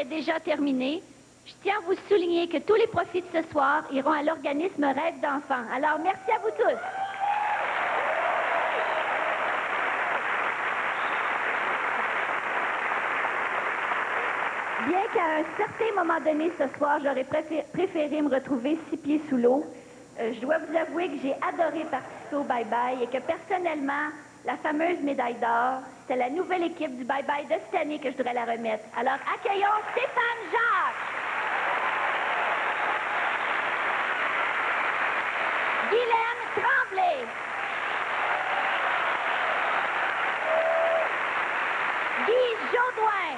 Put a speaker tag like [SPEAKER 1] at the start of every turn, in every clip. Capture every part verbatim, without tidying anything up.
[SPEAKER 1] est déjà terminée. Je tiens à vous souligner que tous les profits de ce soir iront à l'organisme Rêve d'enfants. Alors, merci à vous tous. Bien qu'à un certain moment donné ce soir, j'aurais préfé- préféré me retrouver six pieds sous l'eau, euh, je dois vous avouer que j'ai adoré participer au Bye Bye et que personnellement, la fameuse médaille d'or, c'était la nouvelle équipe du Bye Bye de cette année que je devrais la remettre. Alors, accueillons Stéphane Jacques, Guylaine Tremblay, Guy Jodoin,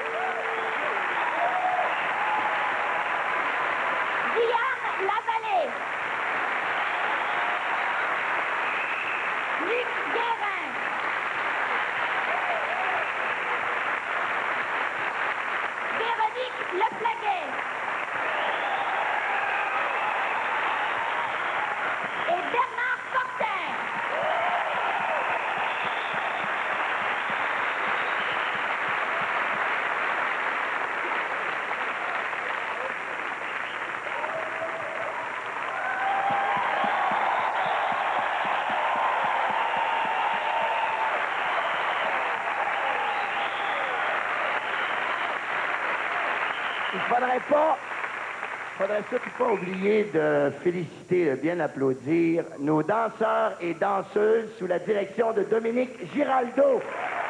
[SPEAKER 1] Diane Lavallée, Luc Guérin, Véronique Leflaguet et Bernard Fortin.
[SPEAKER 2] Il ne faudrait pas, faudrait surtout pas oublier de féliciter, de bien applaudir nos danseurs et danseuses sous la direction de Dominique Giraldo.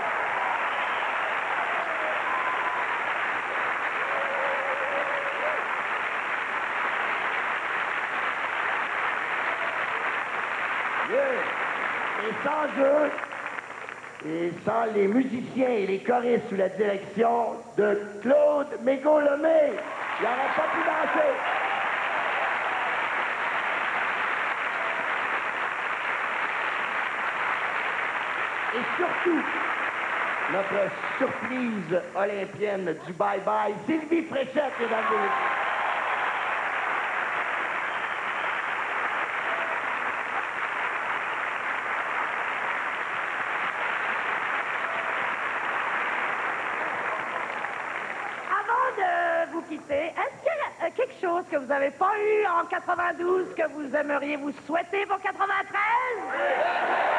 [SPEAKER 2] Yeah. Et sans eux, et sans les musiciens et les choristes sous la direction de Claude Mégaud-Lemay, il n'aurait pas pu danser. Et surtout, notre surprise olympienne du bye-bye, Sylvie Fréchette, mesdames et messieurs.
[SPEAKER 3] Est-ce qu'il y a quelque chose que vous n'avez pas eu en quatre-vingt-douze que vous aimeriez vous souhaiter pour quatre-vingt-treize?